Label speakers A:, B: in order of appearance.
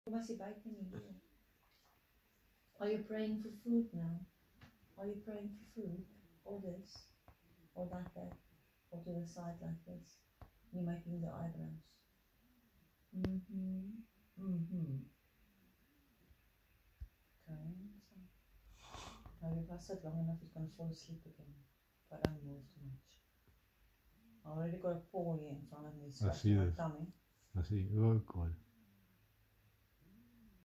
A: Masih baik ni dia. Are you praying for food now? Are you praying for food? Or this? Or that bed? Or to the side like this? You're making the eyebrows. Mm-hmm. Mm-hmm. Okay. So, now if I sit long enough, it's going to fall asleep again. If I don't move too much. I already got a paw here in front of me.
B: I see this. I see. Oh God.